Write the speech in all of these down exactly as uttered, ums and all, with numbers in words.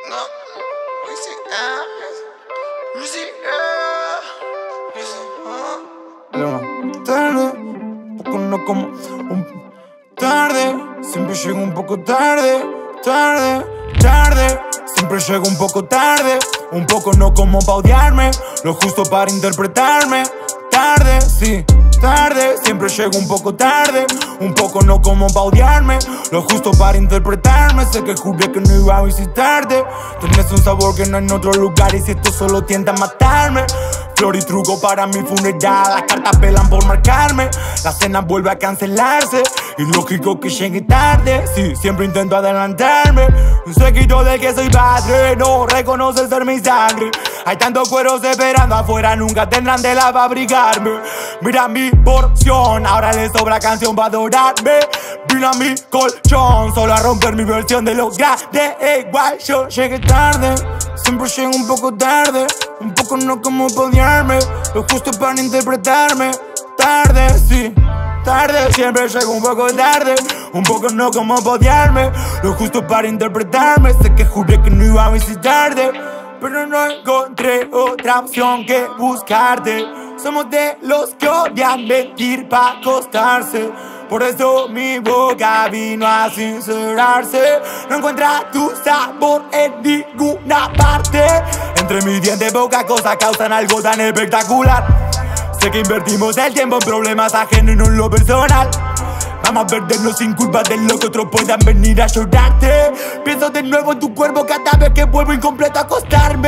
No, we see, ah, you see, ah, you see, ah. Luna, tarde, un poco no como un tarde, siempre llego un poco tarde, tarde, tarde, siempre llego un poco tarde, un poco no como pa' odiarme, lo justo para interpretarme, tarde, sí. Tarde, siempre llego un poco tarde, un poco no como pa' odiarme, lo justo para interpretarme. Sé que juré que no iba a visitarte. Tienes un sabor que no hay en otro lugar y si esto solo tiende a matarme. Flor y truco para mi funeral, las cartas pelan por marcarme. La cena vuelve a cancelarse, y lógico que llegue tarde. Sí, siempre intento adelantarme. Un séquito de que soy padre, no reconoce ser mi sangre. Hay tantos cueros esperando afuera, nunca tendrán de la pa' abrigarme. Mira mi porción, ahora le sobra canción pa' adorarme. Vino a mi colchón, solo a romper mi versión de lo grande. Igual yo llegué tarde, siempre llego un poco tarde, un poco no como pa' odiarme, lo justo para interpretarme. Tarde, sí, tarde, siempre llego un poco tarde, un poco no como pa' odiarme, lo justo para interpretarme. Sé que juré que no iba a visitarte, pero no encontré otra opción que buscarte. Somos de los que odian mentir pa' acostarse, por eso mi boca vino a sincerarse. No encuentra tu sabor en ninguna parte. Entre mis dientes pocas cosas causan algo tan espectacular. Sé que invertimos el tiempo en problemas ajenos y no en lo personal. Vamos a perdernos sin culpa de lo que otros puedan venir a llorarte. Pienso de nuevo en tu cuerpo cada vez que vuelvo incompleto a acostarme.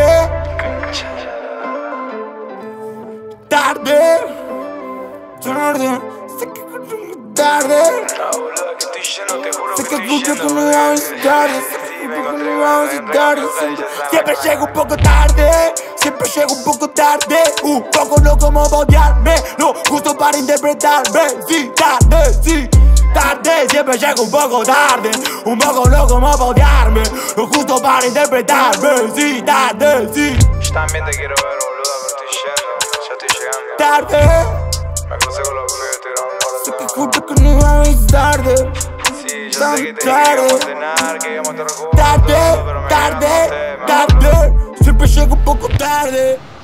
Tarde, tarde, sé que tarde. No, boludo, que estoy lleno, te juro Sé que que estoy escucho lleno. que me va a visitar, Sí, me que encontré me va a con- visitar. me encontré con ella, Siempre ¿sabes? llego un poco tarde, siempre llego un poco tarde, un poco no como pa' odiarme, no justo para interpretarme. Sí, tarde, sí, tarde, siempre llego un poco tarde, un poco no como pa' odiarme, lo justo para interpretarme. Sí, tarde, sí, Yo también te quiero ver, boludo, pero estoy yendo, ya estoy llegando. tarde. Me crucé con los pibes, estoy grabando Sé que para justo que no iba a visitarte. Sí, yo sé que te dije que Tarde. íbamos a cenar, que íbamos a estar juntos, Tarde, pero me tarde, quedaron los temas. tarde, siempre llego un poco tarde.